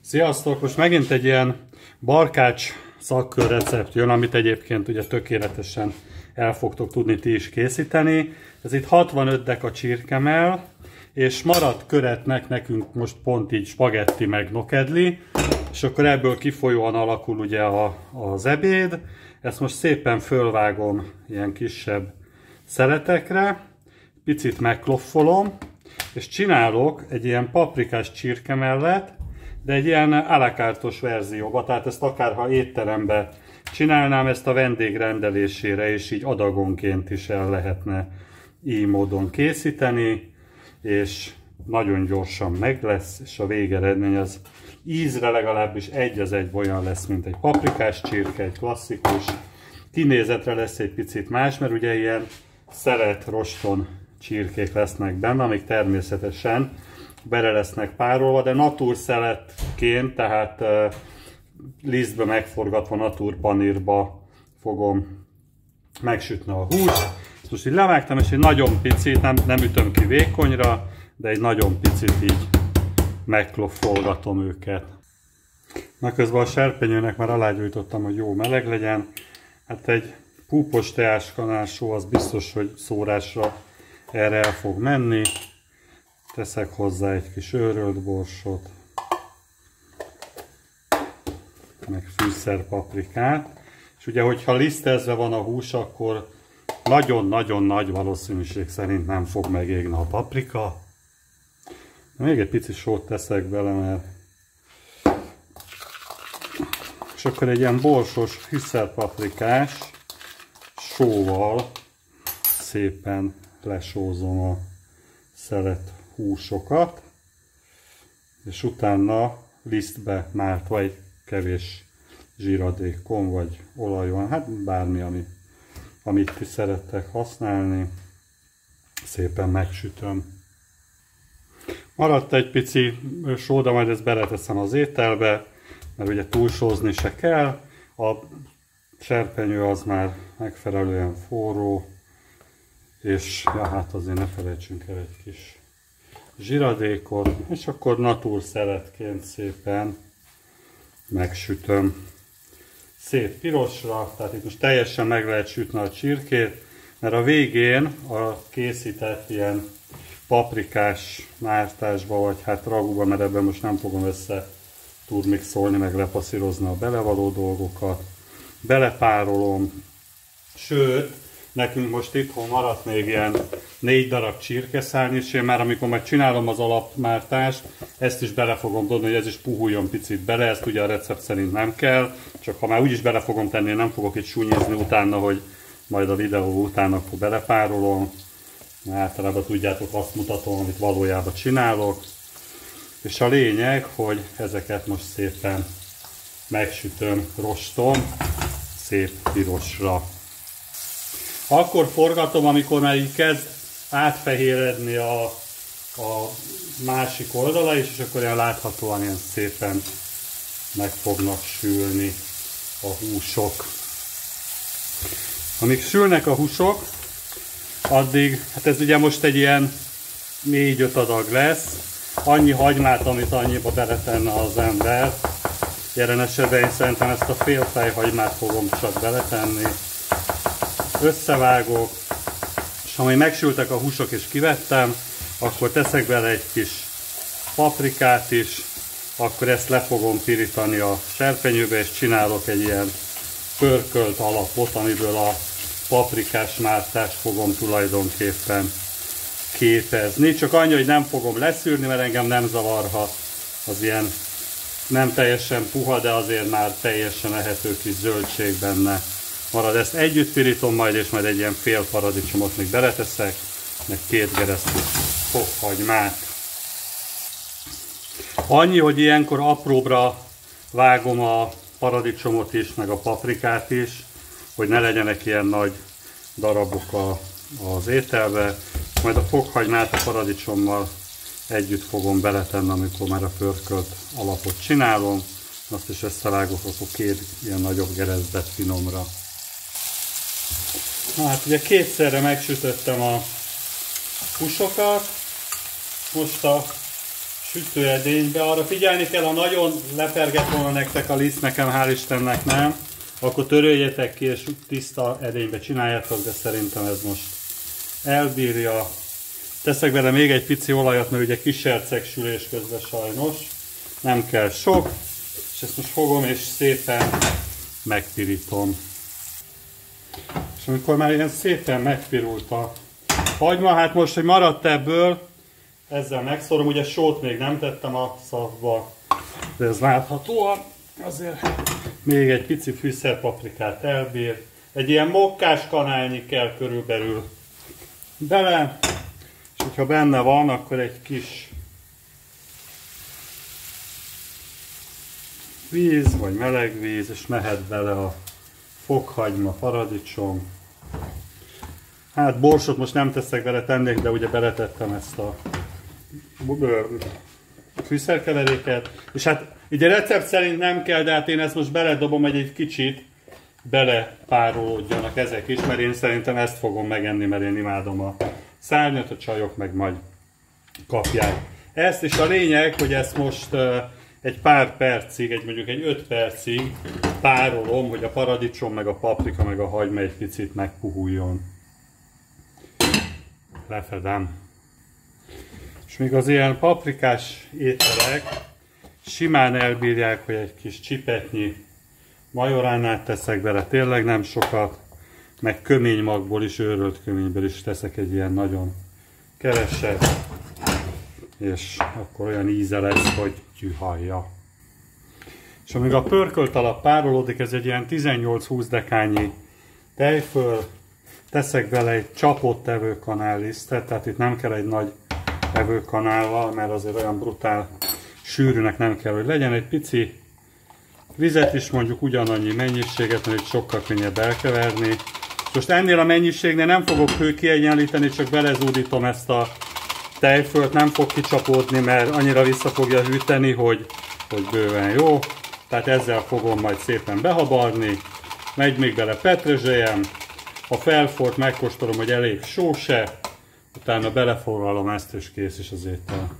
Sziasztok! Most megint egy ilyen barkács szakkör recept jön, amit egyébként ugye tökéletesen el fogtok tudni ti is készíteni. Ez itt 65 deka csirkemell, és maradt köretnek nekünk most pont így spagetti meg nokedli, és akkor ebből kifolyóan alakul ugye az ebéd. Ezt most szépen fölvágom ilyen kisebb szeletekre, picit megkloffolom, és csinálok egy ilyen paprikás csirkemellet, de egy ilyen alakártos verzióba, tehát ezt akár ha étterembe csinálnám, ezt a vendég rendelésére, és így adagonként is el lehetne így módon készíteni, és nagyon gyorsan meg lesz, és a végeredmény az ízre legalábbis egy az egy olyan lesz, mint egy paprikás csirke, egy klasszikus. Kinézetre lesz egy picit más, mert ugye ilyen szelet roston csirkék lesznek benne, amik természetesen bele lesznek párolva, de natúrszeletként, tehát lisztbe megforgatva natúrpanírba fogom megsütni a húst. Most így levágtam, és egy nagyon picit, nem ütöm ki vékonyra, de egy nagyon picit így megkloffolgatom őket. Na közben a serpenyőnek már alágyújtottam, hogy jó meleg legyen. Hát egy púpos teáskanálsó az biztos, hogy szórásra erre el fog menni. Teszek hozzá egy kis őrölt borsot, meg fűszerpaprikát. És ugye, hogyha lisztezve van a hús, akkor nagyon-nagyon nagy valószínűség szerint nem fog megégni a paprika. De még egy pici sót teszek bele, mert... És akkor egy ilyen borsos fűszerpaprikás sóval szépen lesózom a szelet húsokat, és utána lisztbe mártva egy kevés zsíradékon vagy olajon, hát bármi, amit ti szerettek használni, szépen megsütöm. Maradt egy pici só, de majd ezt beleteszem az ételbe, mert ugye túlsózni se kell. A serpenyő az már megfelelően forró, és ja, hát azért ne felejtsünk el egy kis zsíradékot, és akkor natúrszeletként szépen megsütöm. Szép pirosra, tehát itt most teljesen meg lehet sütni a csirkét, mert a végén a készített ilyen paprikás mártásba, vagy hát ragúba, mert ebben most nem fogom össze turmixolni, meg lepasszírozni a belevaló dolgokat. Belepárolom, sőt, nekünk most itthon maradt még ilyen 4 darab csirkeszárny, és én már amikor meg csinálom az alapmártást, ezt is bele fogom dobni, hogy ez is puhuljon picit bele, ezt ugye a recept szerint nem kell, csak ha már úgyis bele fogom tenni, nem fogok itt súnyizni utána, hogy majd a videó után akkor belepárolom. Általában tudjátok, azt mutatom, amit valójában csinálok. És a lényeg, hogy ezeket most szépen megsütöm roston, szép pirosra. Akkor forgatom, amikor már így kezd átfehéredni a másik oldala is, és akkor ilyen láthatóan ilyen szépen meg fognak sülni a húsok. Amíg sülnek a húsok, addig, hát ez ugye most egy ilyen 4-5 adag lesz, annyi hagymát, amit annyiba beletenne az ember. Jelen esetben én szerintem ezt a fél fejhagymát fogom csak beletenni. Összevágok, és ha majd megsültek a húsok és kivettem, akkor teszek bele egy kis paprikát is, akkor ezt le fogom pirítani a serpenyőbe, és csinálok egy ilyen pörkölt alapot, amiből a paprikás mártást fogom tulajdonképpen képezni. Csak annyi, hogy nem fogom leszűrni, mert engem nem zavar, ha az ilyen nem teljesen puha, de azért már teljesen ehető kis zöldség benne marad. Ezt együtt pirítom majd, és majd egy ilyen fél paradicsomot még beleteszek, meg 2 geresztű fokhagymát. Annyi, hogy ilyenkor apróbra vágom a paradicsomot is, meg a paprikát is, hogy ne legyenek ilyen nagy darabok az ételbe. Majd a fokhagymát a paradicsommal együtt fogom beletenni, amikor már a pörkölt alapot csinálom. Azt is összevágok, akkor 2 ilyen nagyobb geresztet finomra. Na hát ugye kétszerre megsütöttem a húsokat, most a sütőedénybe. Arra figyelni kell, ha nagyon leperget volna nektek a liszt, nekem hál' Istennek nem, akkor töröljetek ki és tiszta edénybe csináljátok, de szerintem ez most elbírja. Teszek bele még egy pici olajat, mert ugye kiserceg sülés közben sajnos. Nem kell sok, és ezt most fogom és szépen megpirítom. És amikor már ilyen szépen megpirult a hagyma, hát most, hogy maradt ebből, ezzel megszorom, ugye sót még nem tettem a szavba, de ez láthatóan azért még egy pici fűszerpaprikát elbír. Egy ilyen mokkás kanálnyi kell körülbelül bele, és hogyha benne van, akkor egy kis víz, vagy meleg víz, és mehet bele a fokhagyma, paradicsom. Hát borsot most nem teszek bele, tennék, de ugye beletettem ezt a fűszerkeveréket. És hát ugye recept szerint nem kell, de hát én ezt most beledobom, hogy egy kicsit belepárolódjanak ezek is, mert én szerintem ezt fogom megenni, mert én imádom a szárnyat, a csajok meg majd kapják ezt. És a lényeg, hogy ezt most egy pár percig, mondjuk egy 5 percig párolom, hogy a paradicsom, meg a paprika, meg a hagyma egy picit megpuhuljon. Lefedem. És még az ilyen paprikás ételek simán elbírják, hogy egy kis csipetnyi majoránát teszek bele, tényleg nem sokat, meg köménymagból is, őrölt köményből is teszek egy ilyen nagyon keveset, és akkor olyan íze lesz, hogy tyűhajja. És amíg a pörkölt alap párolódik, ez egy ilyen 18-20 dekányi tejföl, teszek bele egy csapott evőkanál lisztet, tehát itt nem kell egy nagy evőkanállal, mert azért olyan brutál sűrűnek nem kell, hogy legyen. Egy pici vizet is, mondjuk ugyanannyi mennyiséget, mert itt sokkal könnyebb elkeverni. Most ennél a mennyiségnél nem fogok hőkiegyenlíteni, csak belezúdítom ezt a tejfölt, nem fog kicsapódni, mert annyira vissza fogja hűteni, hogy bőven jó. Tehát ezzel fogom majd szépen behabarni. Megy még bele petrezselyem. Ha felforrt, megkóstolom, hogy elég sós-e. Utána belefoglalom ezt, és kész is az étel.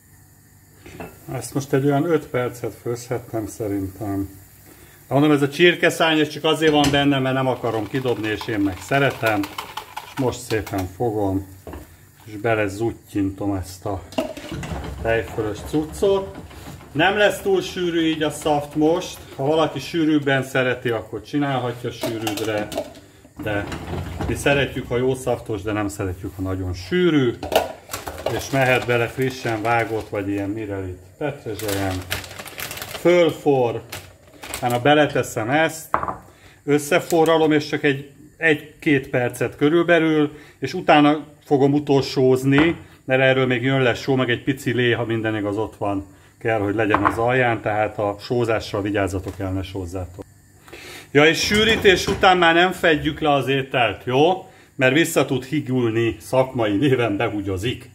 Ezt most egy olyan 5 percet főzhettem szerintem. Mondom, ez a csirkeszány, ez csak azért van benne, mert nem akarom kidobni, és én meg szeretem. És most szépen fogom, és belezuttyintom ezt a tejfölös cuccot. Nem lesz túl sűrű így a szaft most. Ha valaki sűrűbben szereti, akkor csinálhatja sűrűdre. De mi szeretjük, ha jó szaftos, de nem szeretjük, ha nagyon sűrű. És mehet bele frissen vágott, vagy ilyen mirelit petrezselyem. Fölforr, utána beleteszem ezt, összeforralom, és csak egy-két percet körülbelül, és utána fogom utolsózni, mert erről még jön lesz só, meg egy pici lé, ha minden igaz ott van, kell, hogy legyen az alján, tehát a sózással vigyázzatok el, ne sózzátok. Ja, és sűrítés után már nem fedjük le az ételt, jó? Mert vissza tud higulni, szakmai néven behugyozik.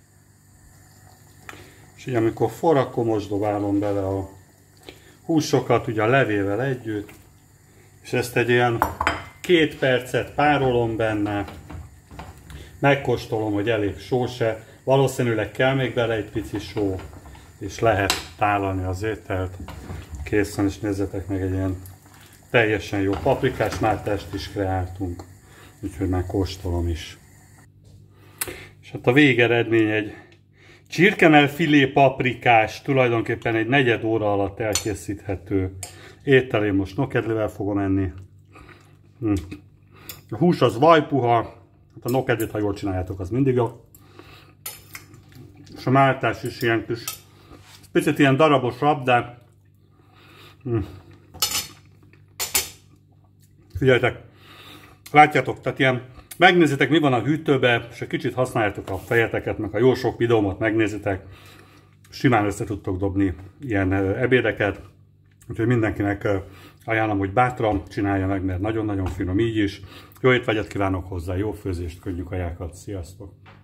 És így amikor forr, akkor most dobálom bele a húsokat, ugye a levével együtt, és ezt egy ilyen 2 percet párolom benne, megkóstolom, hogy elég sós-e, valószínűleg kell még bele egy pici só, és lehet tálalni az ételt. Készen, és nézzetek meg, egy ilyen teljesen jó paprikás mártást is kreáltunk, úgyhogy már kóstolom is. És hát a végeredmény egy csirkemell filé paprikás, tulajdonképpen egy 4 óra alatt elkészíthető étel. Én most nokedlivel fogom enni. A hús az vajpuha, hát a nokedlit, ha jól csináljátok, az mindig jó. És a máltás is ilyen kis, picit ilyen darabosabb, de figyeljetek, látjátok, tehát ilyen, megnézitek, mi van a hűtőbe, és egy kicsit használjátok a fejeteket, meg a jó sok videómat megnézitek, simán össze tudtok dobni ilyen ebédeket, úgyhogy mindenkinek ajánlom, hogy bátran csinálja meg, mert nagyon-nagyon finom így is. Jó étvágyat kívánok hozzá, jó főzést, könnyű kajákat, sziasztok!